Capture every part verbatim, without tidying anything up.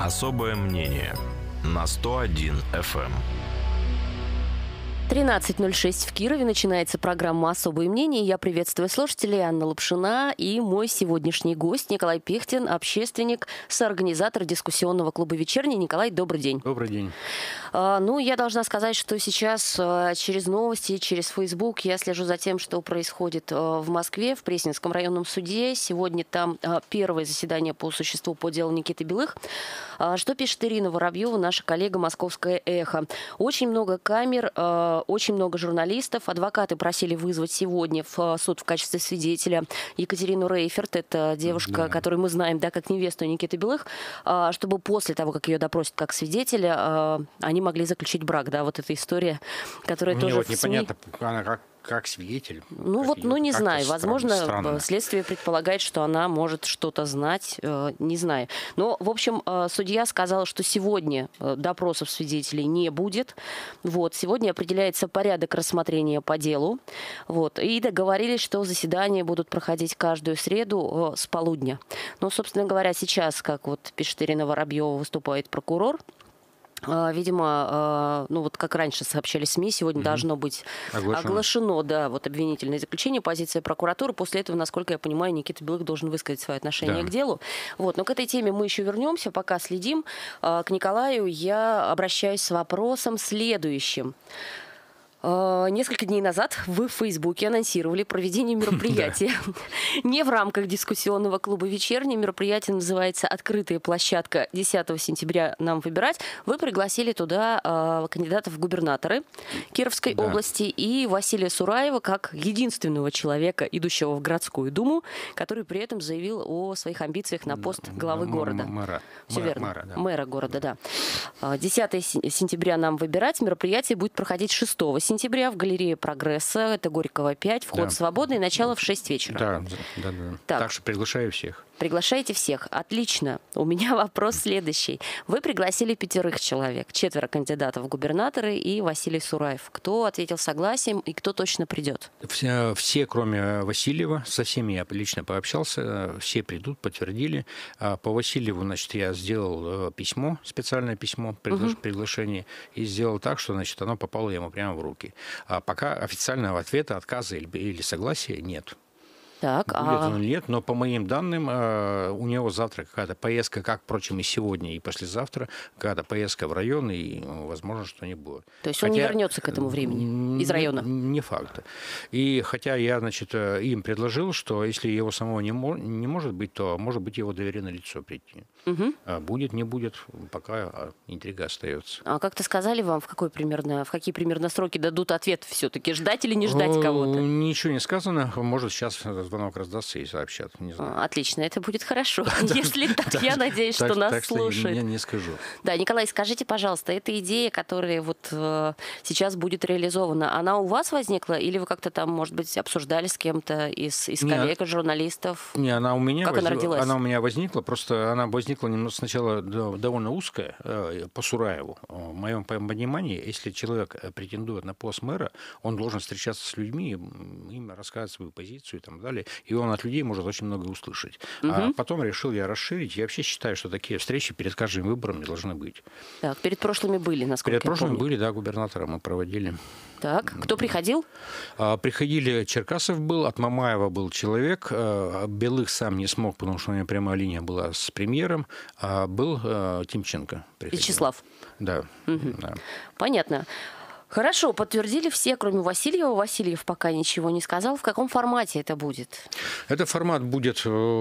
Особое мнение на сто один эф эм. тринадцать ноль шесть в Кирове начинается программа «Особые мнения». Я приветствую слушателей. Анна Лапшина и мой сегодняшний гость Николай Пехтин, общественник, соорганизатор дискуссионного клуба «Вечерний». Николай, добрый день. Добрый день. А, ну, я должна сказать, что сейчас а, через новости, через Facebook я слежу за тем, что происходит а, в Москве, в Пресненском районном суде. Сегодня там а, первое заседание по существу по делу Никиты Белых. А, что пишет Ирина Воробьева, наша коллега «Московское эхо». Очень много камер, а, очень много журналистов. Адвокаты просили вызвать сегодня в суд в качестве свидетеля Екатерину Рейферт. Это девушка, да. которую мы знаем, да, как невесту Никиты Белых, чтобы после того, как ее допросят как свидетеля, они могли заключить брак. Да, вот эта история, которая Мне тоже вот в СМИ... непонятно, она как... Как свидетель? Ну как вот, ее, ну не знаю. странно, Возможно, странно. следствие предполагает, что она может что-то знать. Э, не знаю. Но, в общем, э, судья сказала, что сегодня э, допросов свидетелей не будет. Вот. Сегодня определяется порядок рассмотрения по делу. Вот. И договорились, что заседания будут проходить каждую среду э, с полудня. Ну, собственно говоря, сейчас, как вот пишет Ирина Воробьева, выступает прокурор. Видимо, ну вот как раньше сообщали СМИ, сегодня угу. должно быть оглашено, оглашено да, вот обвинительное заключение, позиция прокуратуры. После этого, насколько я понимаю, Никита Белых должен высказать свое отношение да. к делу. Вот. Но к этой теме мы еще вернемся, пока следим. К Николаю я обращаюсь с вопросом следующим. Несколько дней назад вы в Фейсбуке анонсировали проведение мероприятия не в рамках дискуссионного клуба «Вечерний». Мероприятие называется «Открытая площадка. десятого сентября нам выбирать». Вы пригласили туда кандидатов в губернаторы Кировской да. области и Василия Сураева как единственного человека, идущего в городскую думу, который при этом заявил о своих амбициях на пост главы города. Мэра. Все мэра, верно. мэра, да. Мэра города, да. десятого сентября нам выбирать. Мероприятие будет проходить шестого сентября. сентября в галерее «Прогресса», это Горького пять, вход да. свободный, начало в шесть вечера. Да, да, да. Так. так что приглашаю всех. Приглашайте всех. Отлично. У меня вопрос следующий. Вы пригласили пятерых человек, четверо кандидатов в губернаторы и Василий Сураев. Кто ответил согласием и кто точно придет? Все, все, кроме Васильева, со всеми я лично пообщался, все придут, подтвердили. По Васильеву, значит, я сделал письмо, специальное письмо, пригла- угу. приглашение, и сделал так, что, значит, оно попало ему прямо в руки. А пока официального ответа, отказа или, или согласия нет. Так, будет а... он или нет, но по моим данным, у него завтра какая-то поездка, как, впрочем, и сегодня, и послезавтра, какая-то поездка в район, и возможно, что не будет. То есть хотя... он не вернется к этому времени из района? Не, не факт. И хотя я, значит, им предложил, что если его самого не, мо- не может быть, то может быть его доверенное лицо прийти. Угу. Будет, не будет, пока интрига остается. А как-то сказали вам, в, какой примерно, в какие примерно сроки дадут ответ все-таки? Ждать или не ждать кого-то? Ничего не сказано. Может, сейчас звонок раздастся и сообщат. Не знаю. Отлично, это будет хорошо. Если так, я надеюсь, что нас слушают. Я не скажу. Да, Николай, скажите, пожалуйста, эта идея, которая вот сейчас будет реализована, она у вас возникла? Или вы как-то там, может быть, обсуждали с кем-то из, из коллег, журналистов? Не, она у меня как она родилась? Она у меня возникла, просто она возникла немного сначала довольно узкая по Сураеву. В моем понимании, если человек претендует на пост мэра, он должен встречаться с людьми, им рассказывать свою позицию и так далее. И он от людей может очень много услышать. Угу. А потом решил я расширить. Я вообще считаю, что такие встречи перед каждым выбором не должны быть. Так, перед прошлыми были, насколько Перед я прошлыми помню. были, да, губернатора мы проводили. Так, кто приходил? Приходили, Черкасов был, от Мамаева был человек, Белых сам не смог, потому что у него прямая линия была с премьером, а был Тимченко. Приходил. Вячеслав. Да, угу. да. Понятно. Хорошо, подтвердили все, кроме Васильева. Васильев пока ничего не сказал. В каком формате это будет? Этот формат будет,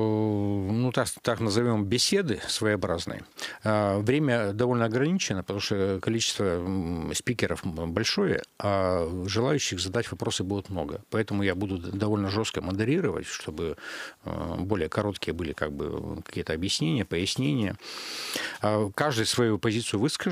ну так, так назовем, беседы своеобразные. Время довольно ограничено, потому что количество спикеров большое, а желающих задать вопросы будет много. Поэтому я буду довольно жестко модерировать, чтобы более короткие были как бы какие-то объяснения, пояснения. Каждый свою позицию выскажет.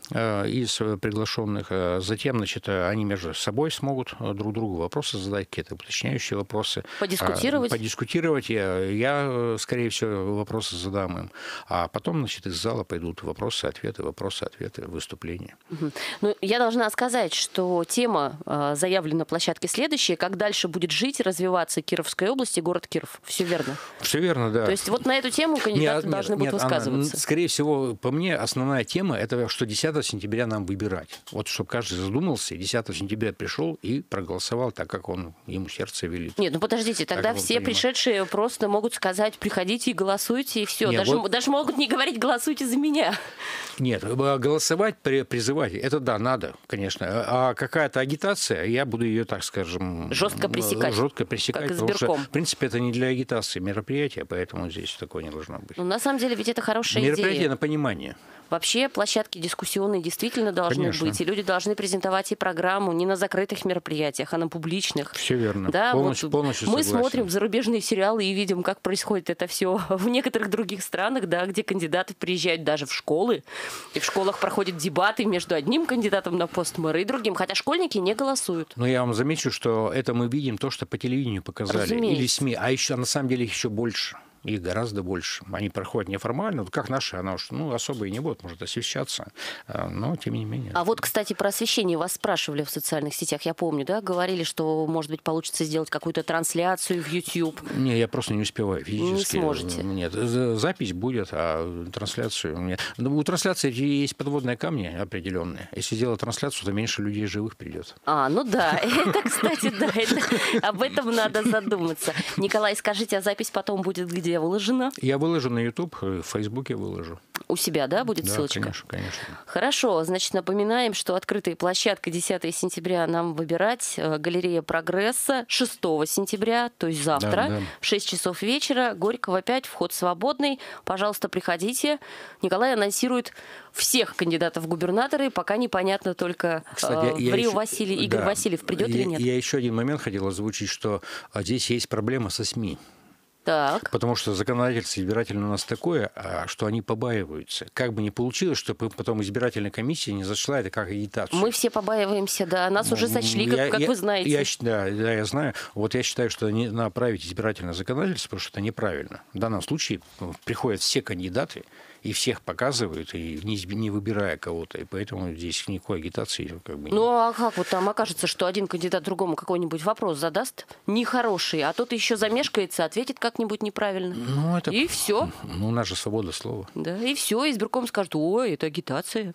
из приглашенных. Затем, значит, они между собой смогут друг другу вопросы задать, какие-то уточняющие вопросы. Подискутировать. Подискутировать. Я, я, скорее всего, вопросы задам им. А потом, значит, из зала пойдут вопросы-ответы, вопросы-ответы, выступления. Угу. Ну, я должна сказать, что тема заявлена на площадке следующая. Как дальше будет жить и развиваться Кировская область и город Киров. Все верно? Все верно, да. То есть вот на эту тему кандидаты нет, должны нет, будут нет, высказываться. Она, скорее всего, по мне, основная тема – это что десятого сентября нам выбирать. Вот чтобы каждый задумался, и десятого сентября пришел и проголосовал так, как он ему сердце велит. Нет, ну подождите, тогда все понимает. Пришедшие просто могут сказать, приходите и голосуйте, и все. Нет, даже, вот... даже могут не говорить, голосуйте за меня. Нет, голосовать, призывать, это да, надо, конечно. А какая-то агитация, я буду ее, так скажем... Жестко пресекать. Жестко пресекать, как потому что, в принципе, это не для агитации мероприятия, поэтому здесь такое не должно быть. Ну, на самом деле, ведь это хорошая мероприятие идея. Мероприятие на понимание. Вообще площадки дискуссионные действительно должны Конечно. быть. И люди должны презентовать и программу не на закрытых мероприятиях, а на публичных. Все верно. Да, полностью, вот полностью мы согласен. смотрим зарубежные сериалы и видим, как происходит это все в некоторых других странах, да, где кандидаты приезжают даже в школы. И в школах проходят дебаты между одним кандидатом на пост мэра и другим. Хотя школьники не голосуют. Но я вам замечу, что это мы видим то, что по телевидению показали. Разумеется. Или СМИ. А еще на самом деле их еще больше. Их гораздо больше. Они проходят неформально, вот как наши, она уж ну, особо и не будет, может освещаться, но тем не менее. А вот, кстати, про освещение вас спрашивали в социальных сетях, я помню, да, говорили, что, может быть, получится сделать какую-то трансляцию в YouTube. Не, я просто не успеваю физически. Не сможете. Нет, запись будет, а трансляцию нет. Ну, у трансляции есть подводные камни определенные. Если делать трансляцию, то меньше людей живых придет. А, ну да, это, кстати, да, об этом надо задуматься. Николай, скажите, а запись потом будет где? Выложена? Я выложу на YouTube, в Фейсбуке выложу. У себя, да, будет да, ссылочка? конечно, конечно. Хорошо, значит, напоминаем, что открытая площадка десятого сентября нам выбирать. Галерея Прогресса шестого сентября, то есть завтра, да, да. в шесть часов вечера. Горького пять, вход свободный. Пожалуйста, приходите. Николай анонсирует всех кандидатов в губернаторы, пока непонятно только, Кстати, э, Врил еще... Василий, Игорь да. Васильев придет я, или нет. Я еще один момент хотел озвучить, что здесь есть проблема со СМИ. Так. Потому что законодательство избирательное у нас такое, что они побаиваются. Как бы ни получилось, чтобы потом избирательная комиссия не зашла это как агитацию. Мы все побаиваемся, да. Нас ну, уже сочли, как, я, как я, вы знаете. Я, да, да, я знаю. Вот я считаю, что не надо править избирательное законодательство, потому что это неправильно. В данном случае приходят все кандидаты, и всех показывают, и не, не выбирая кого-то. И поэтому здесь никакой агитации как бы нет. Ну, а как вот там окажется, что один кандидат другому какой-нибудь вопрос задаст нехороший, а тот еще замешкается, ответит как-нибудь неправильно. Ну, это... И все. Ну, у нас же свобода слова. Да, и все. Избирком скажет, ой, это агитация.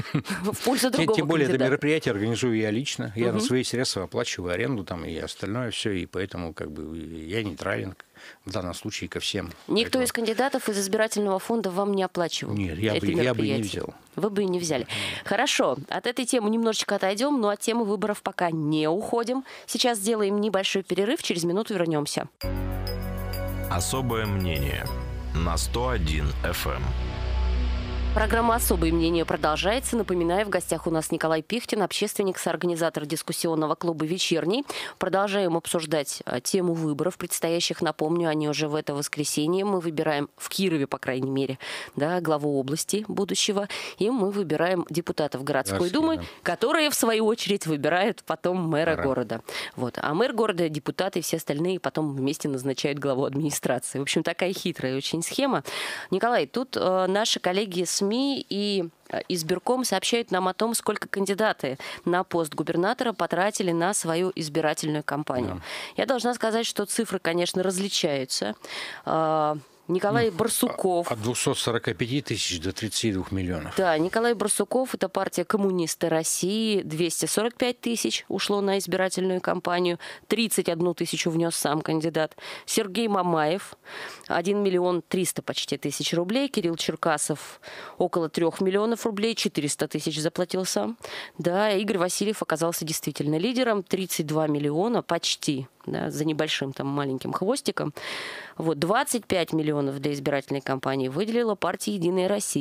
В пользу другого Тем более, это мероприятие организую я лично. Я на свои средства оплачиваю аренду там и остальное все. И поэтому как бы я нейтрален в данном случае ко всем. Никто Поэтому... из кандидатов из избирательного фонда вам не оплачивал? Нет, я, бы, я бы не взял. Вы бы и не взяли. Хорошо, от этой темы немножечко отойдем, но от темы выборов пока не уходим. Сейчас сделаем небольшой перерыв, через минуту вернемся. Особое мнение на сто один эф эм. Программа «Особое мнение» продолжается. Напоминаю, в гостях у нас Николай Пихтин, общественник, соорганизатор дискуссионного клуба «Вечерний». Продолжаем обсуждать тему выборов предстоящих. Напомню, они уже в это воскресенье. Мы выбираем в Кирове, по крайней мере, да, главу области будущего. И мы выбираем депутатов городской Городские, думы, да. которые, в свою очередь, выбирают потом мэра Мэра. города. Вот. А мэр города, депутаты и все остальные потом вместе назначают главу администрации. В общем, такая хитрая очень схема. Николай, тут э, наши коллеги с СМИ и избирком сообщают нам о том, сколько кандидаты на пост губернатора потратили на свою избирательную кампанию. Да. Я должна сказать, что цифры, конечно, различаются. Николай ну, Барсуков. От двухсот сорока пяти тысяч до тридцати двух миллионов. Да, Николай Барсуков, это партия «Коммунисты России», двести сорок пять тысяч ушло на избирательную кампанию, тридцать одну тысячу внес сам кандидат. Сергей Мамаев, один миллион триста почти тысяч рублей. Кирилл Черкасов, около трех миллионов рублей, четыреста тысяч заплатил сам. Да, Игорь Васильев оказался действительно лидером, тридцать два миллиона почти. Да, за небольшим там маленьким хвостиком. Вот, двадцать пять миллионов для избирательной кампании выделила партия «Единая Россия».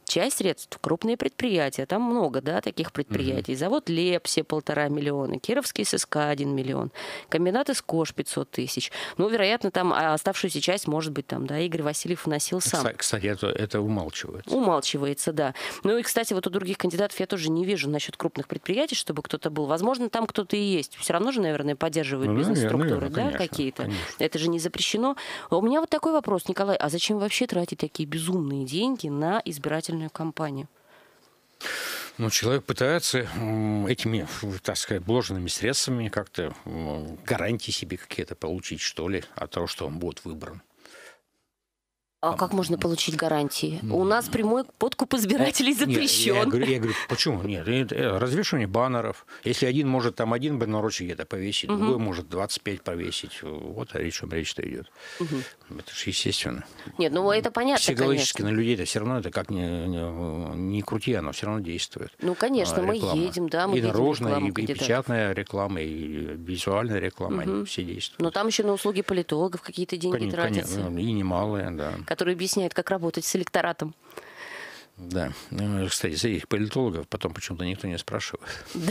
часть средств крупные предприятия. Там много, да, таких предприятий. Угу. Завод Лепси полтора миллиона, Кировский ССК один миллион, комбинат Искош пятьсот тысяч. Ну, вероятно, там оставшуюся часть, может быть, там, да, Игорь Васильев вносил сам. Кстати, это, это умалчивается. Умалчивается, да. Ну и, кстати, вот у других кандидатов я тоже не вижу насчет крупных предприятий, чтобы кто-то был. Возможно, там кто-то и есть. Все равно же, наверное, поддерживают ну, бизнес-структуры, да, какие-то. Конечно. Это же не запрещено. А у меня вот такой вопрос, Николай, а зачем вообще тратить такие безумные деньги на избирательную кампанию? Ну, человек пытается этими, так сказать, вложенными средствами как-то гарантии себе какие-то получить, что ли, от того, что он будет выбран. А как можно получить гарантии? У нас прямой подкуп избирателей запрещен. Нет, я, говорю, я говорю, почему? Нет, развешивание баннеров. Если один может там один баннерочек где-то повесить, угу. другой может двадцать пять повесить. Вот о чем речь-то идет. Угу. Это же естественно. Нет, ну это понятно, психологически конечно. на людей-то все равно это как ни, не, не крути, оно все равно действует. Ну, конечно, реклама. Мы едем, да, мы и видим наружная, рекламу, и, и печатная реклама, и визуальная реклама, угу. они все действуют. Но там еще на услуги политологов какие-то деньги конечно, тратятся. Конечно, и немалые, да. Которые объясняют, как работать с электоратом. Да. Кстати, за этих политологов потом почему-то никто не спрашивает.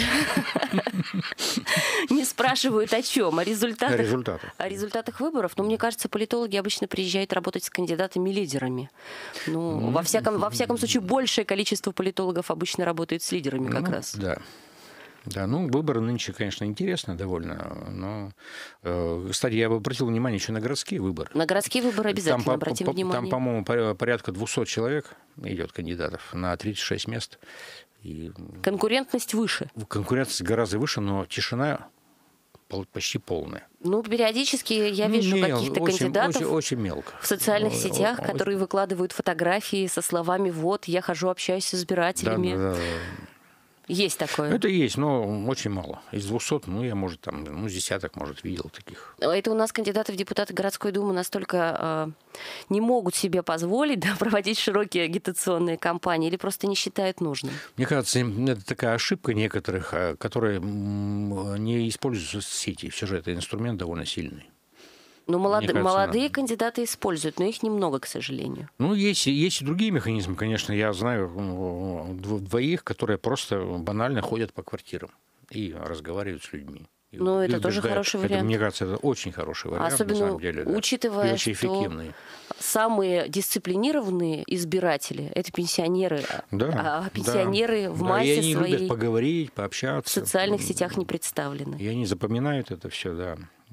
Не спрашивают о чем? О результатах? О результатах. О результатах выборов. Но мне кажется, политологи обычно приезжают работать с кандидатами-лидерами. Ну, во всяком, во всяком случае, большее количество политологов обычно работает с лидерами как раз. Да. Да, ну, выборы нынче, конечно, интересно довольно, но, э, кстати, я бы обратил внимание еще на городские выборы. На городские выборы обязательно там, обратим по, внимание. Там, по-моему, порядка двести человек идет кандидатов на тридцать шесть мест. И конкурентность выше. Конкурентность гораздо выше, но тишина почти полная. Ну, периодически я вижу Мел, каких-то очень, кандидатов очень, очень мелко. в социальных сетях, очень... которые выкладывают фотографии со словами «Вот, я хожу, общаюсь с избирателями». Да, да, да. Есть такое? Это есть, но очень мало. Из двухсот, ну, я, может, там, ну, с десяток, может, видел таких. Это у нас кандидаты в депутаты городской думы настолько э, не могут себе позволить, да, проводить широкие агитационные кампании или просто не считают нужным? Мне кажется, это такая ошибка некоторых, которые не используют соцсети. Все же это инструмент довольно сильный. Ну, молод... кажется, молодые надо. Кандидаты используют, но их немного, к сожалению. Ну, есть, есть и другие механизмы, конечно. Я знаю двоих, которые просто банально ходят по квартирам и разговаривают с людьми. Ну, это тоже хороший вариант. Это, мне кажется, это очень хороший вариант, особенно на самом деле. Да. Учитывая, очень что самые дисциплинированные избиратели – это пенсионеры. Да, а пенсионеры да, в массе да, и они своей любят поговорить, пообщаться. В социальных сетях не представлены. И они запоминают это все, да.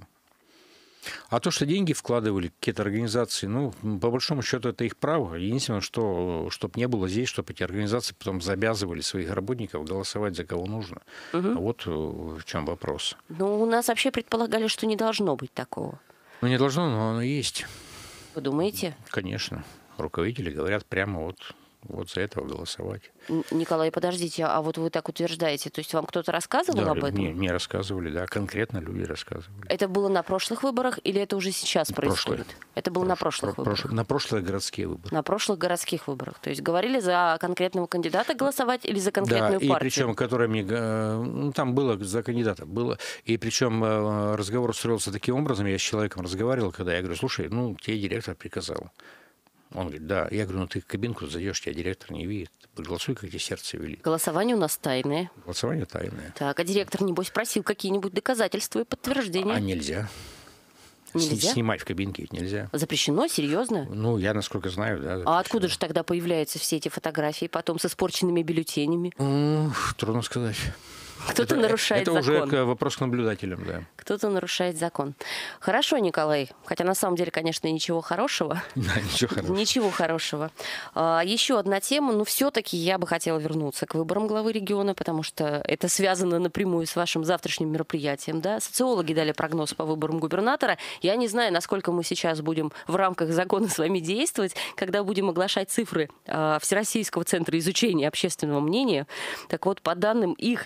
А то, что деньги вкладывали какие-то организации, ну, по большому счету, это их право. Единственное, что, чтобы не было здесь, чтобы эти организации потом обязывали своих работников голосовать за кого нужно. Угу. А вот в чем вопрос. Ну, у нас вообще предполагали, что не должно быть такого. Ну, не должно, но оно есть. Вы думаете? Конечно. Руководители говорят прямо вот... Вот за этого голосовать. Николай, подождите, а вот вы так утверждаете, то есть вам кто-то рассказывал да, об этом? Мне, мне рассказывали, да, конкретно люди рассказывали. Это было на прошлых выборах или это уже сейчас происходит? Прошлые. Это было Прош... на прошлых про- выборах? Прош... На прошлые городские выборы. На прошлых городских выборах. То есть говорили за конкретного кандидата голосовать или за конкретную да, партию? и причем, которая мне... Ну, там было за кандидата, было. И причем разговор строился таким образом, я с человеком разговаривал, когда я говорю, слушай, ну, тебе директор приказал. Он говорит, да. Я говорю, ну ты в кабинку зайдешь, тебя директор не видит. Голосуй, как тебе сердце велит. Голосование у нас тайное. Голосование тайное. Так, а директор, небось, просил какие-нибудь доказательства и подтверждения? А нельзя. Нельзя? Снимать в кабинке ведь нельзя. Запрещено? Серьезно? Ну, я, насколько знаю, да. Запрещено. А откуда же тогда появляются все эти фотографии потом с испорченными бюллетенями? Ух, трудно сказать. Кто-то это, нарушает это закон. Это уже вопрос к наблюдателям, да. Кто-то нарушает закон. Хорошо, Николай. Хотя на самом деле, конечно, ничего хорошего. Да, ничего хорошего. Ничего хорошего. А, еще одна тема. Но все-таки я бы хотела вернуться к выборам главы региона, потому что это связано напрямую с вашим завтрашним мероприятием. Да? Социологи дали прогноз по выборам губернатора. Я не знаю, насколько мы сейчас будем в рамках закона с вами действовать, когда будем оглашать цифры а, Всероссийского центра изучения общественного мнения. Так вот, по данным их электоральных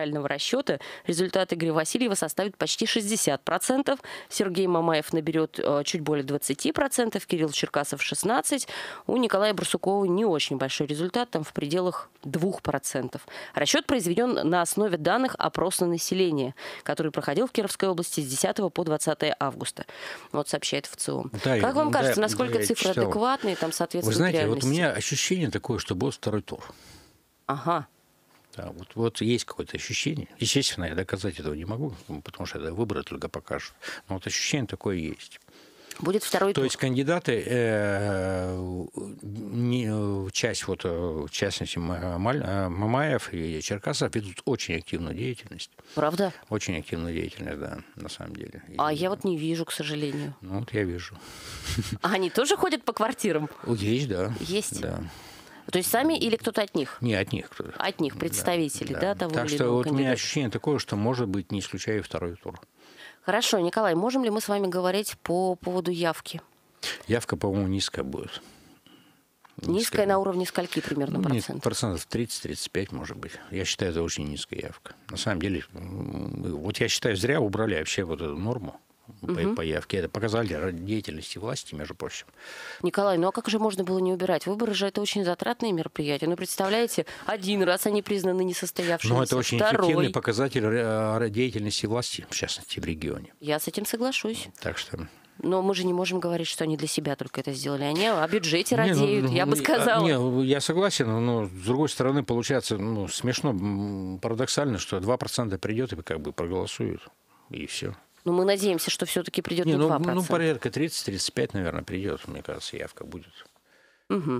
правильного расчета результат Игоря Васильева составит почти шестьдесят процентов. Сергей Мамаев наберет чуть более двадцать процентов, Кирилл Черкасов шестнадцать процентов. У Николая Барсукова не очень большой результат, там в пределах двух процентов. Расчет произведен на основе данных опроса населения, который проходил в Кировской области с десятого по двадцатое августа. Вот сообщает ВЦИОМ. Да, как вам кажется, да, насколько цифры читал. адекватные, там соответствуют Вы знаете, реальности? Вот у меня ощущение такое, что будет второй тур. Ага. Да, вот, вот есть какое-то ощущение. Естественно, я доказать этого не могу, потому что это выборы только покажут. Но вот ощущение такое есть. Будет второй То тур. есть кандидаты, э, не, часть, вот, в частности, Мамаев и Черкасов ведут очень активную деятельность. Правда? Очень активную деятельность, да, на самом деле. А и, я вот не вижу, к сожалению. Ну, вот я вижу. А они тоже ходят по квартирам? Есть, да. Есть? Да. То есть сами или кто-то от них? Не, от них. От них, представители, да, да, того так или что иного вот кандидата. у меня ощущение такое, что, может быть, не исключаю второй тур. Хорошо, Николай, можем ли мы с вами говорить по поводу явки? Явка, по-моему, низкая будет. Низкая, низкая на уровне скольки примерно процентов? Нет, процентов тридцать-тридцать пять, может быть. Я считаю, это очень низкая явка. На самом деле, вот я считаю, зря убрали вообще вот эту норму. Угу. По явке. Это показатель деятельности власти, между прочим. Николай, ну а как же можно было не убирать? Выборы же это очень затратные мероприятия. Ну, представляете, один раз они признаны несостоявшимися. Но это очень Второй. эффективный показатель деятельности власти, в частности, в регионе. Я с этим соглашусь. Так что... Но мы же не можем говорить, что они для себя только это сделали. Они о бюджете не, радеют, ну, я бы сказала. Не, я согласен, но с другой стороны, получается, ну, смешно, парадоксально, что два процента придет и как бы проголосуют, и все. Ну, мы надеемся, что все-таки придет не, не ну, два процента. Ну, порядка тридцать-тридцать пять, наверное, придет, мне кажется, явка будет. Угу.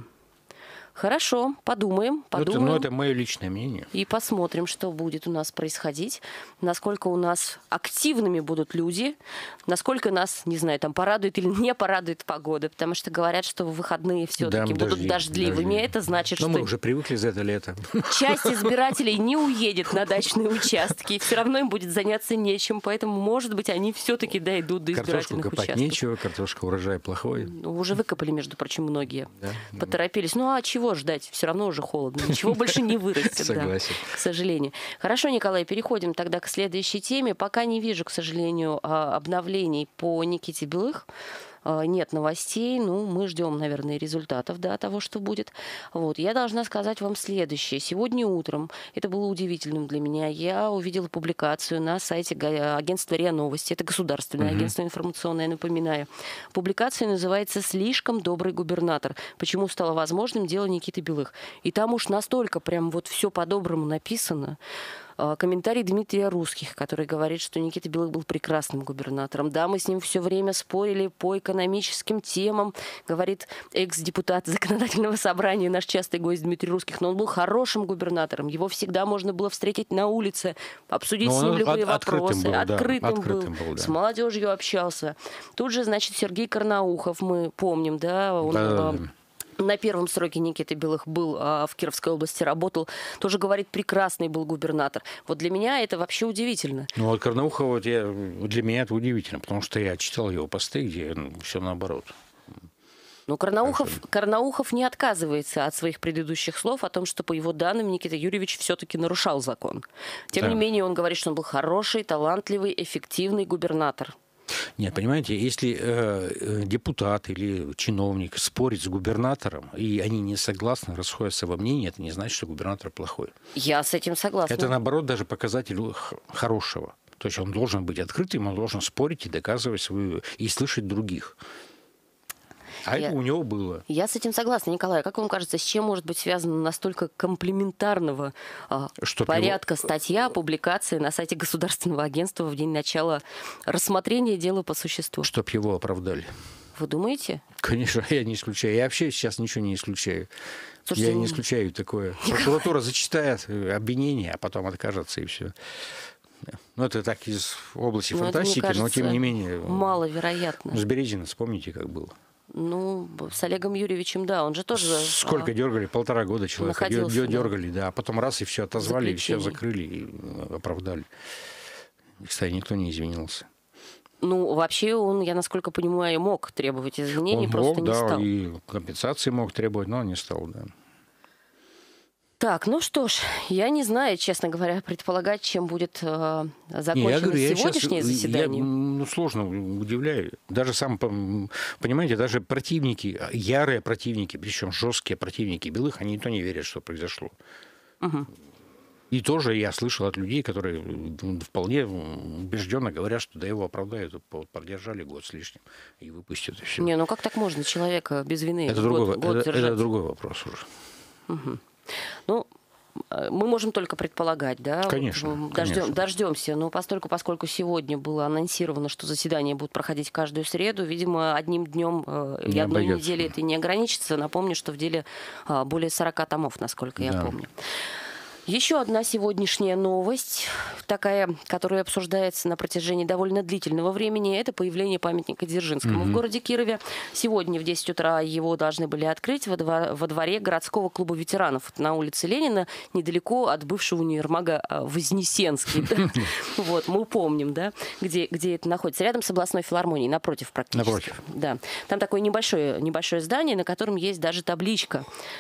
Хорошо, подумаем, подумаем. Ну, это, ну, это мое личное мнение. И посмотрим, что будет у нас происходить, насколько у нас активными будут люди, насколько нас, не знаю, там порадует или не порадует погода, потому что говорят, что в выходные все-таки да, будут дожди, дождливыми. Дожди. Это значит, Но что... мы уже привыкли за это лето. Часть избирателей не уедет на дачные участки, и все равно им будет заняться нечем, поэтому, может быть, они все-таки дойдут до избирательных Картошку участков. копать нечего, картошка урожай плохой. Ну, уже выкопали, между прочим, многие. Да? Поторопились. Ну, а чего ждать? Все равно уже холодно. Ничего больше не вырастет. Согласен. Да, к сожалению. Хорошо, Николай, переходим тогда к следующей теме. Пока не вижу, к сожалению, обновлений по Никите Белых. Нет новостей, ну, мы ждем, наверное, результатов, да, того, что будет. Вот. Я должна сказать вам следующее. Сегодня утром, это было удивительным для меня, я увидела публикацию на сайте агентства РИА Новости. Это государственное uh-huh. агентство информационное, напоминаю. Публикация называется «Слишком добрый губернатор. Почему стало возможным дело Никиты Белых». И там уж настолько прям вот все по-доброму написано. Комментарий Дмитрия Русских, который говорит, что Никита Белых был прекрасным губернатором. Да, мы с ним все время спорили по экономическим темам, говорит экс-депутат Законодательного собрания, наш частый гость Дмитрий Русских, но он был хорошим губернатором. Его всегда можно было встретить на улице, обсудить но с ним любые от, вопросы. Открытым был, открытым да, был, открытым был да. С молодежью общался. Тут же, значит, Сергей Карнаухов, мы помним, да, он... Да, да. На первом сроке Никиты Белых был а, в Кировской области, работал. Тоже, говорит, прекрасный был губернатор. Вот для меня это вообще удивительно. Ну, вот Карнаухов, вот я, для меня это удивительно, потому что я читал его посты, где ну, все наоборот. Но Карнаухов, Карнаухов не отказывается от своих предыдущих слов о том, что, по его данным, Никита Юрьевич все-таки нарушал закон. Тем да. не менее, он говорит, что он был хороший, талантливый, эффективный губернатор. Нет, понимаете, если э, депутат или чиновник спорит с губернатором, и они не согласны, расходятся во мнении, это не значит, что губернатор плохой. Я с этим согласна. Это, наоборот, даже показатель хорошего. То есть он должен быть открытым, он должен спорить и доказывать свою, и слышать других. А я, это у него было. Я с этим согласна, Николай. Как вам кажется, с чем может быть связана настолько комплементарного а, порядка его... статья, публикации на сайте Государственного агентства в день начала рассмотрения дела по существу? Чтоб его оправдали. Вы думаете? Конечно, я не исключаю. Я вообще сейчас ничего не исключаю. Слушайте, я не исключаю такое. Николай... Прокуратура зачитает обвинение, а потом откажется, и все. Ну, это так из области но фантастики, это, кажется, но тем не менее... маловероятно. С Березина вспомните, как было. Ну, с Олегом Юрьевичем, да, он же тоже... Сколько а, дергали? Полтора года человека дергали, да. да. А потом раз и все отозвали, и все закрыли, и оправдали. И, кстати, никто не извинился. Ну, вообще он, я насколько понимаю, мог требовать извинений, он просто мог, не да, стал. И компенсации мог требовать, но не стал, да. Так, ну что ж, я не знаю, честно говоря, предполагать, чем будет э, закончено не, говорю, сегодняшнее сейчас, заседание. Я, ну, сложно удивляю. Даже сам, понимаете, даже противники, ярые противники, причем жесткие противники Белых, они никто не верят, что произошло. Угу. И тоже я слышал от людей, которые вполне убежденно говорят, что да его оправдают, продержали год с лишним и выпустят, и все. Не, ну как так можно человека без вины это год, другой, год это, держать? Это другой вопрос уже. Угу. Ну, мы можем только предполагать, да? Конечно. Дождем, конечно. Дождемся. Но постольку, поскольку сегодня было анонсировано, что заседания будут проходить каждую среду, видимо, одним днем и одной обойдется. недели это не ограничится. Напомню, что в деле более сорока томов, насколько я да. помню. Еще одна сегодняшняя новость, такая, которая обсуждается на протяжении довольно длительного времени, это появление памятника Дзержинскому mm-hmm. в городе Кирове. Сегодня в десять утра его должны были открыть во, двор, во дворе городского клуба ветеранов на улице Ленина, недалеко от бывшего универмага Вознесенский. Вот, мы помним, да, где это находится. Рядом с областной филармонией, напротив практически. Напротив. Да. Там такое небольшое здание, на котором есть даже табличка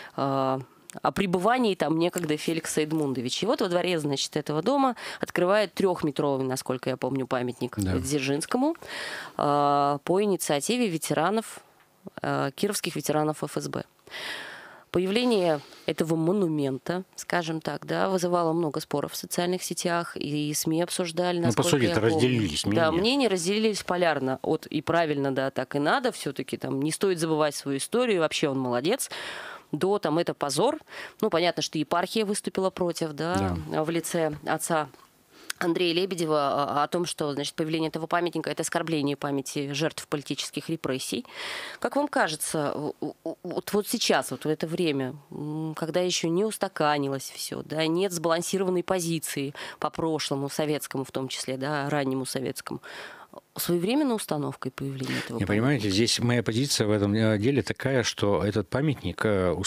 о пребывании там некогда Феликса Эдмундовича. И вот во дворе, значит, этого дома открывает трехметровый, насколько я помню, памятник да. Дзержинскому э, по инициативе ветеранов, э, кировских ветеранов эф эс бэ. Появление этого монумента, скажем так, да, вызывало много споров в социальных сетях, и СМИ обсуждали, насколько ну, по сути, я это помню. разделились мнения. Да, мнения разделились полярно. От и правильно, да, так и надо. Все-таки там не стоит забывать свою историю, вообще он молодец. До там это позор. Ну, понятно, что епархия выступила против, да, да. в лице отца Андрея Лебедева о том, что, значит, появление этого памятника – это оскорбление памяти жертв политических репрессий. Как вам кажется, вот, вот сейчас, вот в это время, когда еще не устаканилось все, да, нет сбалансированной позиции по прошлому, советскому в том числе, да, раннему советскому, своевременной установкой появления этого Не памятника? Понимаете, здесь моя позиция в этом деле такая, что этот памятник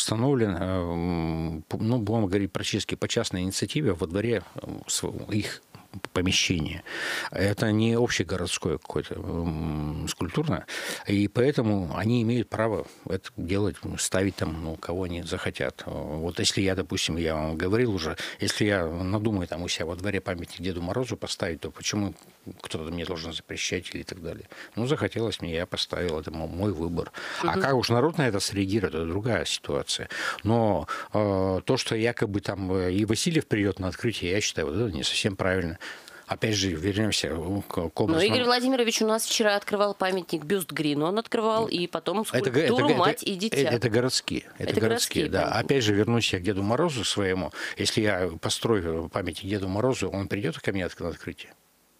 установлен, ну, будем говорить практически по частной инициативе во дворе их помещение. Это не общегородское какое-то скульптурное, и поэтому они имеют право это делать, ставить там, ну, кого они захотят. Вот если я, допустим, я вам говорил уже, если я надумаю там у себя во дворе памятник Деду Морозу поставить, то почему кто-то мне должен запрещать или так далее? Ну, захотелось мне, я поставил, это мой выбор. Угу. А как уж народ на это среагирует, это другая ситуация. Но э, то, что якобы там и Васильев придет на открытие, я считаю, вот это не совсем правильно. Опять же, вернемся к образу. Но Игорь Владимирович у нас вчера открывал памятник бюст Грину, он открывал, и потом скульптуру это, это, «Мать это, и дитя». Это, это городские. Это, это городские, городские, да. Памятники. Опять же, вернусь я к Деду Морозу своему. Если я построю памятник Деду Морозу, он придет ко мне на открытие?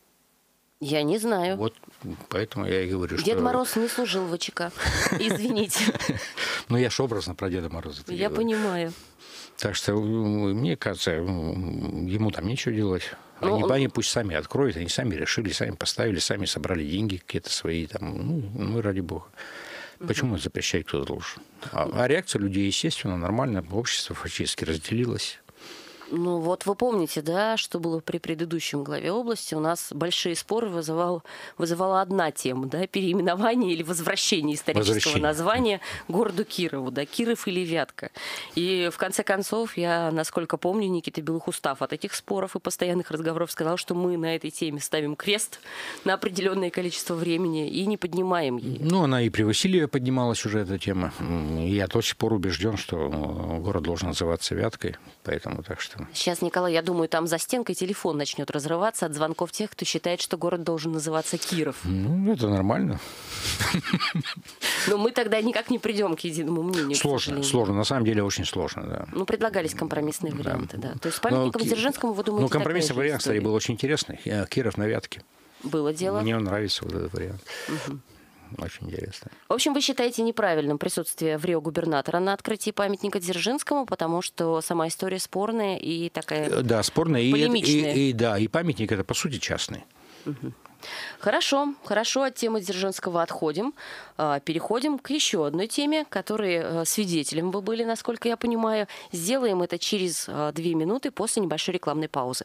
Я не знаю. Вот поэтому я и говорю, Дед что... Дед Мороз не служил в ВЧК. Извините. Ну, я ж образно про Деда Мороза. Я понимаю. Так что, мне кажется, ему там нечего делать. Они, ну, они пусть сами откроют, они сами решили, сами поставили, сами собрали деньги какие-то свои, там, ну, ну ради бога. Почему угу. запрещать кто-то должен? А, а реакция людей, естественно, нормально, общество фактически разделилось. Ну вот вы помните, да, что было при предыдущем главе области. У нас большие споры вызывал, вызывала одна тема, да, переименование или возвращение исторического возвращение. названия городу Кирову, да, Киров или Вятка. И в конце концов, я, насколько помню, Никита Белых, устав от этих споров и постоянных разговоров, сказал, что мы на этой теме ставим крест на определенное количество времени и не поднимаем ее. Ну, она и при Васильеве поднималась уже, эта тема. Я до сих пор убежден, что город должен называться Вяткой, поэтому так что... Сейчас, Николай, я думаю, там за стенкой телефон начнет разрываться от звонков тех, кто считает, что город должен называться Киров. Ну, это нормально. Но мы тогда никак не придем к единому мнению. Сложно, сложно. На самом деле очень сложно, да. Ну, предлагались компромиссные варианты, да. да. То есть с памятником Дзержинскому, вы думаете, ну, компромиссный вариант, кстати, был очень интересный. Киров на Вятке. Было дело. Мне нравится вот этот вариант. Угу. Очень интересно. В общем, вы считаете неправильным присутствие в Рио губернатора на открытии памятника Дзержинскому, потому что сама история спорная и такая да, спорная, полемичная. И, и, и, да, и памятник это, по сути, частный. Угу. Хорошо, хорошо, от темы Дзержинского отходим. Переходим к еще одной теме, которой свидетелем вы были, насколько я понимаю. Сделаем это через две минуты после небольшой рекламной паузы.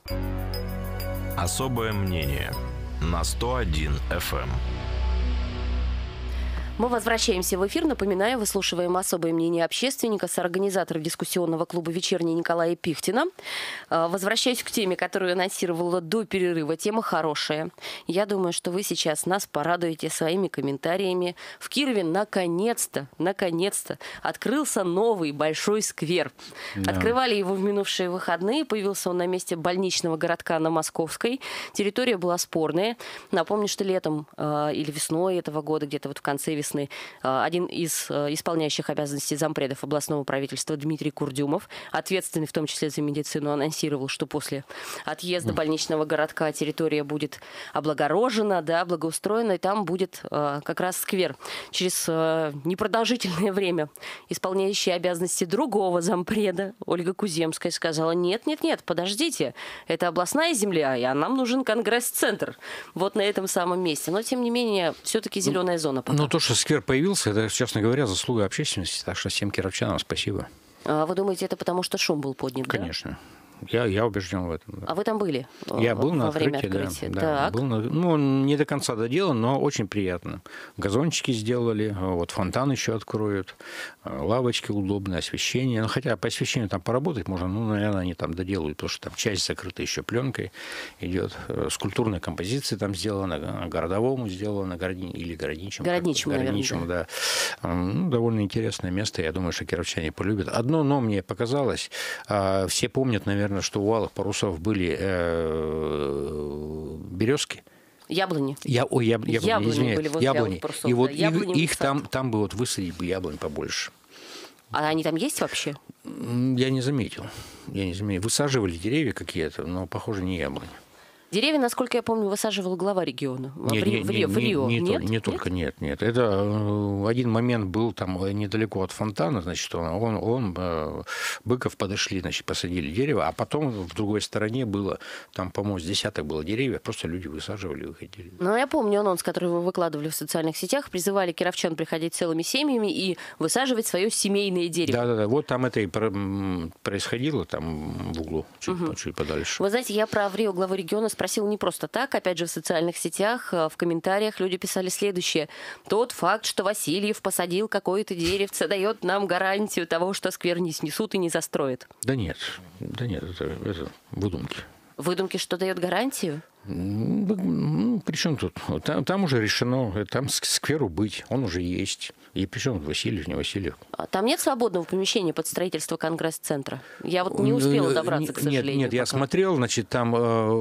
Особое мнение на сто один эф эм. Мы возвращаемся в эфир. Напоминаю, выслушиваем особое мнение общественника, соорганизатора дискуссионного клуба «Вечерний» Николая Пихтина. Возвращаюсь к теме, которую анонсировала до перерыва. Тема хорошая. Я думаю, что вы сейчас нас порадуете своими комментариями. В Кирове наконец-то, наконец-то открылся новый большой сквер. Да. Открывали его в минувшие выходные. Появился он на месте больничного городка на Московской. Территория была спорная. Напомню, что летом э, или весной этого года, где-то вот в конце весны, один из исполняющих обязанности зампредов областного правительства Дмитрий Курдюмов, ответственный в том числе за медицину, анонсировал, что после отъезда больничного городка территория будет облагорожена, да, благоустроена, и там будет э, как раз сквер. Через э, непродолжительное время исполняющая обязанности другого зампреда Ольга Куземская сказала: нет, нет, нет, подождите, это областная земля, а нам нужен конгресс-центр вот на этом самом месте. Но, тем не менее, все-таки зеленая зона пока. Ну, то, что сквер появился, это, честно говоря, заслуга общественности. Так что всем кировчанам спасибо. А вы думаете, это потому, что шум был поднят? Конечно. Да? Я, я убежден в этом. Да. А вы там были? Я был на во открытии, время открытия. Да, да. Был на, ну, не до конца доделан, но очень приятно. Газончики сделали, вот фонтан еще откроют, лавочки удобные, освещение. Ну, хотя по освещению там поработать можно, ну, наверное, они там доделают, потому что там часть закрыта еще пленкой идет. Скульптурная композиция там сделана, городовому сделана, городни, или городничему. Городничему, городничему, наверное, да. Ну, довольно интересное место, я думаю, что кировчане полюбят. Одно но мне показалось, все помнят, наверное, что у алых парусов были э, березки. Яблони. Я, ой, яб, яблони, яблони извиняюсь, были возле яблони. алых парусов. И вот да, их, их там, там бы вот высадить бы яблонь побольше. А они там есть вообще? Я не заметил. Я не заметил. Высаживали деревья какие-то, но, похоже, не яблони. Деревья, насколько я помню, высаживал глава региона. Нет, в, Ри, не, в, Рио. Не, в Рио. не, нет? Не, не только, нет, нет. Это один момент был там недалеко от фонтана, значит, он, он, он Быков подошли, значит, посадили дерево, а потом в другой стороне было, там, по-моему, с десяток было деревьев, просто люди высаживали и выходили. Ну, я помню анонс, который вы выкладывали в социальных сетях, призывали кировчан приходить целыми семьями и высаживать свое семейное дерево. Да-да-да, вот там это и происходило, там в углу, чуть, угу. чуть подальше. Вы знаете, я про Рио главу региона спросила не просто так. Опять же, в социальных сетях, в комментариях люди писали следующее. Тот факт, что Васильев посадил какое-то деревце, дает нам гарантию того, что сквер не снесут и не застроят. Да нет, да нет, это, это выдумки. Выдумки, что дает гарантию? Ну, при чем тут? Там, там уже решено, там скверу быть, он уже есть. И при чем Васильев, не Васильев? Там нет свободного помещения под строительство конгресс-центра? Я вот не успела добраться, к сожалению. Нет, нет, пока. Я смотрел, значит, там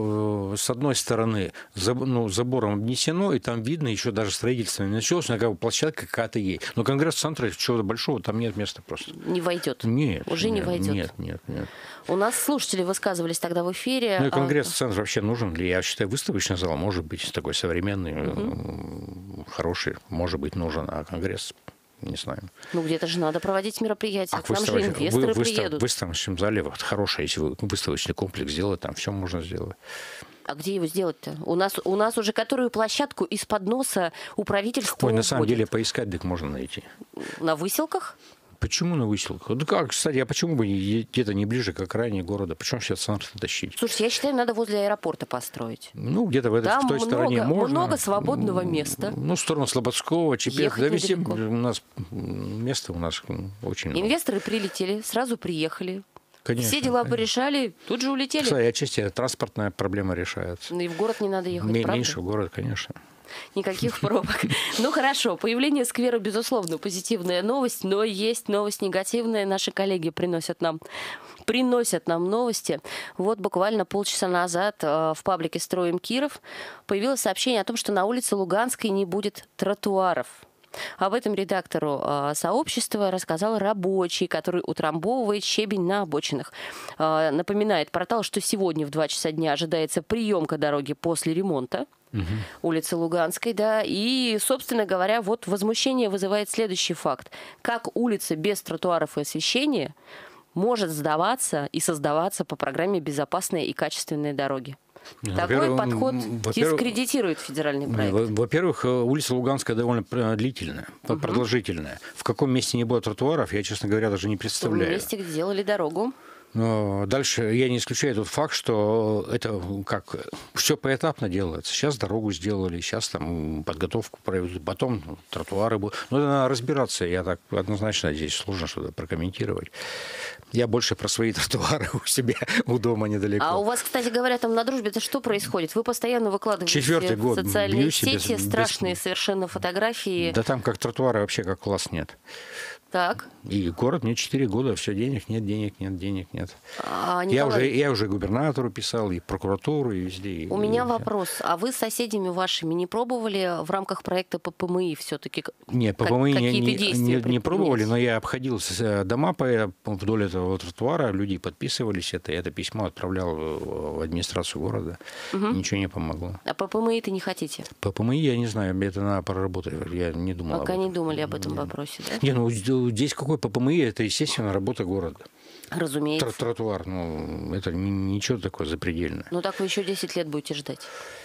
э, с одной стороны заб, ну, забором обнесено, и там видно, еще даже строительство не началось, на какой площадка какая-то есть. Но конгресс-центра чего-то большого там нет места просто. Не войдет? Нет. Уже нет, не войдет? Нет, нет, нет. У нас слушатели высказывались тогда в эфире. Ну и конгресс-центр вообще нужен ли? Я считаю, выставочный зал может быть такой современный, угу. хороший, может быть нужен, а конгресс... Не знаю. Ну, где-то же надо проводить мероприятия. А К нам же инвесторы вы, приедут. В выставочном зале вот, хороший, если вы выставочный комплекс сделать, там все можно сделать. А где его сделать-то? У нас, у нас уже которую площадку из-под носа у правительства Ой, уходит. На самом деле поискать так можно найти. На выселках? Почему на выселках? Да как, кстати, а почему бы где-то не ближе к окраине города? Почему сейчас центр тащить? Слушайте, я считаю, надо возле аэропорта построить. Ну, где-то в, этой, в той много, стороне можно. много свободного места. Ну, в сторону Слободского, Чепец. Да везде у нас место у нас очень много. Инвесторы прилетели, сразу приехали. Конечно, все дела конечно. порешали, тут же улетели. Кстати, отчасти транспортная проблема решается. Ну и в город не надо ехать, М- правда? Меньше в город, конечно. Никаких пробок. Ну хорошо, появление сквера, безусловно, позитивная новость, но есть новость негативная. Наши коллеги приносят нам, приносят нам новости. Вот буквально полчаса назад в паблике «Строим Киров» появилось сообщение о том, что на улице Луганской не будет тротуаров. Об этом редактору э, сообщества рассказал рабочий, который утрамбовывает щебень на обочинах. Э, напоминает портал, что сегодня в два часа дня ожидается приемка дороги после ремонта. Угу. Улицы Луганской, да, и, собственно говоря, вот возмущение вызывает следующий факт. Как улица без тротуаров и освещения может сдаваться и создаваться по программе «Безопасные и качественные дороги»? Такой подход дискредитирует федеральный проект. Во-первых, улица Луганская довольно длительная, угу. продолжительная. В каком месте не было тротуаров, я, честно говоря, даже не представляю. В месте, где делали дорогу. Но дальше я не исключаю тот факт, что это как все поэтапно делается. Сейчас дорогу сделали, сейчас там подготовку проведут, потом тротуары будут. Но это надо разбираться. Я так однозначно здесь сложно что-то прокомментировать. Я больше про свои тротуары у себя у дома недалеко. А у вас, кстати говоря, там на Дружбе-то что происходит? Вы постоянно выкладываете Четвертый в год социальные сети без, страшные без... совершенно фотографии. Да там как тротуары вообще как класс нет. Так. И город мне четыре года, все, денег нет, денег нет, денег нет. А, я, уже, я уже губернатору писал, и прокуратуру, и везде. У и, меня и вопрос. А вы с соседями вашими не пробовали в рамках проекта ППМИ все-таки Нет, ППМИ не, не, не, не пробовали, но я обходил дома по, вдоль этого тротуара, люди подписывались, это, это письмо отправлял в администрацию города. Угу. Ничего не помогло. А ППМИ-то не хотите? ППМИ, я не знаю, это надо проработать. Я не думал Пока об этом. не думали об этом вопросе, да? Не, ну здесь какой ППМИ, это, естественно, работа города. Разумеется. Тр- тротуар, ну, это ничего такое запредельное. Ну, так вы еще десять лет будете ждать.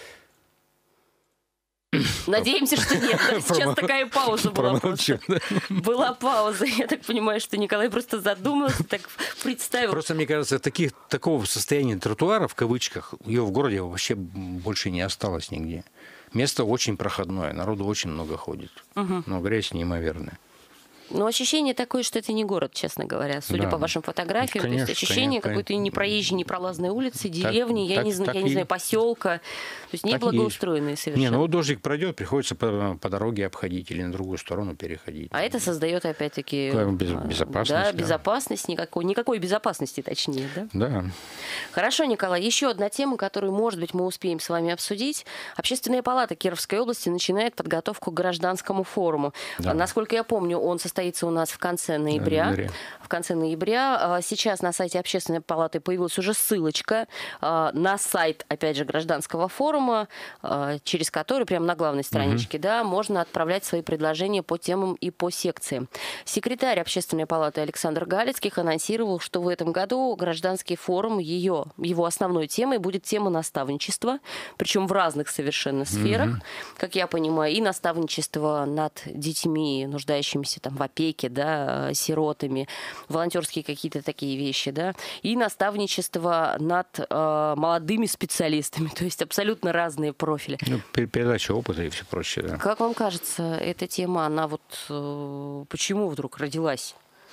Надеемся, что нет. Сейчас такая пауза была. Была пауза. Я так понимаю, что Николай просто задумался, так представил. Просто, мне кажется, таких, такого состояния тротуара, в кавычках, ее в городе вообще больше не осталось нигде. Место очень проходное, народу очень много ходит. Угу. Но грязь неимоверная. Но ощущение такое, что это не город, честно говоря, судя да. по вашим фотографиям. Конечно, то есть ощущение конечно, какой-то не проезжей, не проездной улицы, деревни, так, я, так, не, так я и... не знаю, поселка. То есть не благоустроенные совершенно. Не, ну вот дождик пройдет, приходится по, по дороге обходить или на другую сторону переходить. А это создает опять-таки Без, безопасность. Да, да. безопасность, никакой, никакой безопасности, точнее. Да? Да. Хорошо, Николай, еще одна тема, которую, может быть, мы успеем с вами обсудить. Общественная палата Кировской области начинает подготовку к гражданскому форуму. Да. Насколько я помню, он состоит состоится у нас в конце ноября. Да, в конце ноября. Сейчас на сайте Общественной палаты появилась уже ссылочка на сайт, опять же, гражданского форума, через который, прямо на главной страничке, угу. да, можно отправлять свои предложения по темам и по секциям. Секретарь Общественной палаты Александр Галицких анонсировал, что в этом году гражданский форум, ее, его основной темой будет тема наставничества, причем в разных совершенно сферах, угу. как я понимаю, и наставничество над детьми, нуждающимися там в опеке, да, сиротами, волонтерские какие-то такие вещи, да, и наставничество над э, молодыми специалистами, то есть абсолютно разные профили. Ну, передача опыта и все прочее, да. Как вам кажется, эта тема, она вот э, почему вдруг родилась?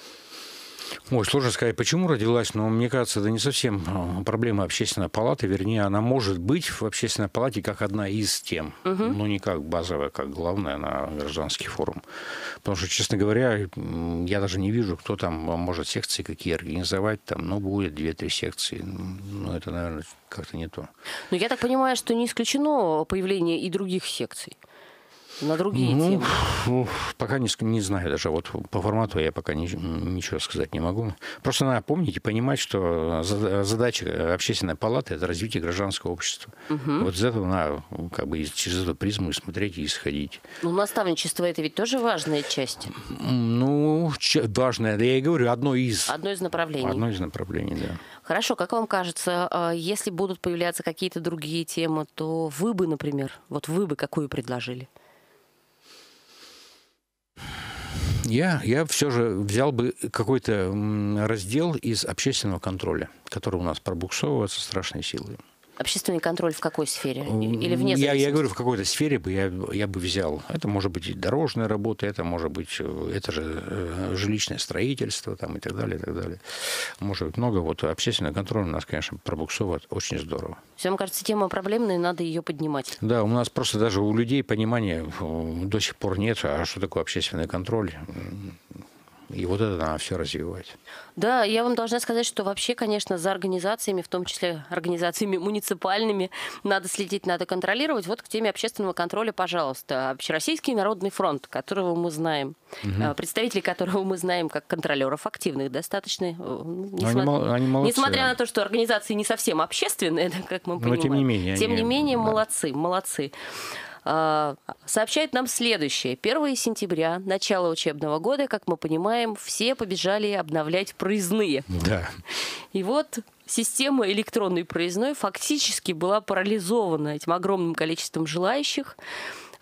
Ой, сложно сказать, почему родилась, но мне кажется, это не совсем проблема Общественной палаты, вернее, она может быть в Общественной палате как одна из тем, угу. но не как базовая, как главная на гражданский форум. Потому что, честно говоря, я даже не вижу, кто там может секции какие организовать, там, ну, будет две-три секции, ну, это, наверное, как-то не то. Но я так понимаю, что не исключено появление и других секций. На другие ну, темы? Ну, пока не, не знаю даже. Вот по формату я пока не, ничего сказать не могу. Просто надо помнить и понимать, что задача Общественной палаты – это развитие гражданского общества. Угу. Вот из этого надо как бы через эту призму смотреть и исходить. Ну, наставничество – это ведь тоже важная часть. Ну, важная. Я и говорю, одно из. Одно из направлений. Одно из направлений, да. Хорошо. Как вам кажется, если будут появляться какие-то другие темы, то вы бы, например, вот вы бы какую предложили? Я, я все же взял бы какой-то раздел из общественного контроля, который у нас пробуксовывает со страшной силой. Общественный контроль в какой сфере? Или вне я, я говорю, в какой-то сфере бы я, я бы взял. Это может быть и дорожная работа, это может быть это же жилищное строительство там, и так далее, и так далее. Может быть много. Вот общественный контроль у нас, конечно, пробуксовывает очень здорово. Все, мне кажется, тема проблемная, надо ее поднимать. Да, у нас просто даже у людей понимания до сих пор нет, а что такое общественный контроль. И вот это надо все развивать. Да, я вам должна сказать, что вообще, конечно, за организациями, в том числе организациями муниципальными, надо следить, надо контролировать. Вот к теме общественного контроля, пожалуйста. Общероссийский народный фронт, которого мы знаем, угу. представителей которого мы знаем как контролеров активных достаточно. Несмотря, они, они молодцы, несмотря да. на то, что организации не совсем общественные, как мы понимаем. Но тем не менее. Тем они, не менее, да. молодцы, молодцы. Сообщает нам следующее. первого сентября, начало учебного года, как мы понимаем, все побежали обновлять проездные. Да. И вот система электронной проездной фактически была парализована этим огромным количеством желающих.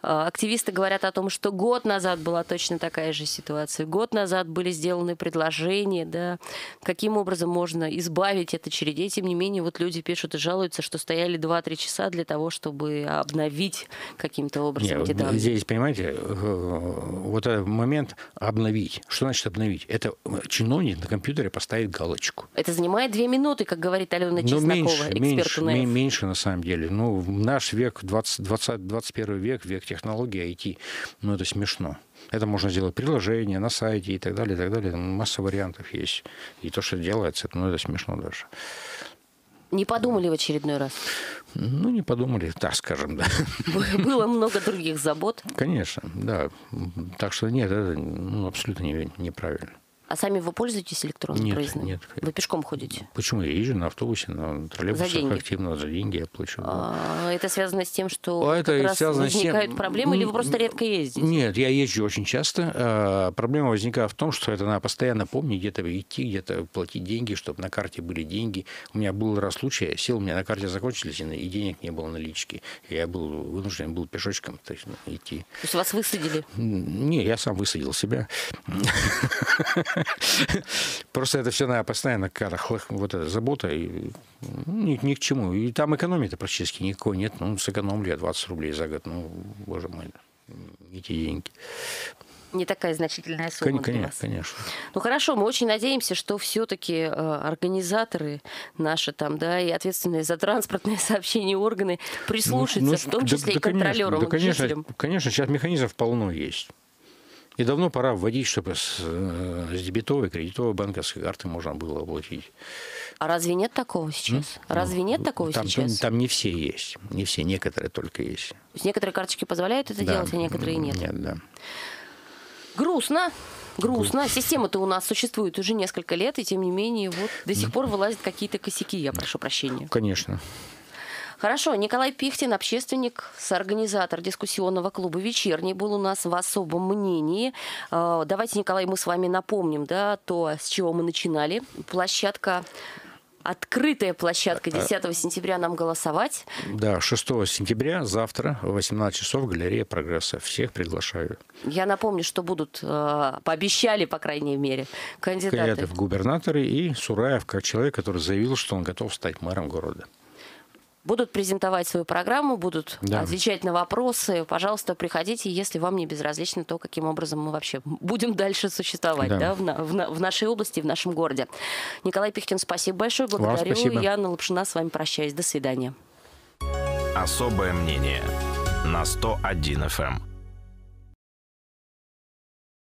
Активисты говорят о том, что год назад была точно такая же ситуация. Год назад были сделаны предложения, да, каким образом можно избавить от очередей. Тем не менее, вот люди пишут и жалуются, что стояли два-три часа для того, чтобы обновить каким-то образом Нет, эти данные. Здесь, понимаете, вот этот момент обновить. Что значит обновить? Это чиновник на компьютере поставит галочку. Это занимает две минуты, как говорит Алена Чеснокова, ну, меньше, эксперт меньше, УНФ. меньше, на самом деле. Ну, в наш век, двадцать, двадцать, двадцать первый век, век технологий, ай ти, ну, это смешно. Это можно сделать приложение на сайте и так далее, и так далее. Масса вариантов есть. И то, что делается, ну, это смешно даже. Не подумали в очередной раз? Ну, не подумали, так скажем, да. Было много других забот. Конечно, да. Так что нет, это ну, абсолютно не, неправильно. А сами вы пользуетесь электронным нет, проездом? Нет. Вы пешком ходите? Почему? Я езжу на автобусе, на троллейбусах активно, за деньги я плачу. А, это связано с тем, что а это как раз возникают тем... проблемы, или вы просто редко ездите? Нет, я езжу очень часто. А, проблема возникает в том, что это надо постоянно помнить, где-то идти, где-то платить деньги, чтобы на карте были деньги. У меня был раз случай, я сел, у меня на карте закончились, и денег не было налички. Я был вынужден был пешочком то есть, ну, идти. То есть вас высадили? Не, я сам высадил себя. Просто это все надо постоянно вот эта забота и ни, ни к чему. И там экономии-то практически никакой нет. Ну, сэкономлю я двадцать рублей за год. Ну, боже мой, эти деньги. Не такая значительная сумма конечно, для вас. Конечно. Ну хорошо, мы очень надеемся, что все-таки э, организаторы наши там, да, и ответственные за транспортные сообщения органы прислушаются, ну, ну, в том числе да, и да, контролерам, да, конечно, жителям. Конечно, сейчас механизмов полно есть. И давно пора вводить, чтобы с, с дебетовой, кредитовой банковской карты можно было оплатить. А разве нет такого сейчас? Ну, разве нет такого там, сейчас? Там, там не все есть. Не все, некоторые только есть. То есть некоторые карточки позволяют это да. делать, а некоторые нет? Нет, да. Грустно. Грустно. Система-то у нас существует уже несколько лет, и тем не менее вот до сих пор вылазят какие-то косяки, я прошу прощения. Конечно. Хорошо. Николай Пихтин, общественник, соорганизатор дискуссионного клуба «Вечерний», был у нас в особом мнении. Давайте, Николай, мы с вами напомним, да, то, с чего мы начинали. Площадка... Открытая площадка десятого сентября нам голосовать. Да, шестого сентября, завтра, в восемнадцать часов, галерея «Прогресса». Всех приглашаю. Я напомню, что будут, э, пообещали, по крайней мере, кандидаты. Кандидаты в губернаторы и Сураев, как человек, который заявил, что он готов стать мэром города. Будут презентовать свою программу, будут да. отвечать на вопросы. Пожалуйста, приходите, если вам не безразлично то, каким образом мы вообще будем дальше существовать да. Да, в, в, в нашей области, в нашем городе. Николай Пихтин, спасибо большое. Благодарю. Спасибо. Я, Анна Лапшина, с вами прощаюсь. До свидания. Особое мнение на сто один эф эм.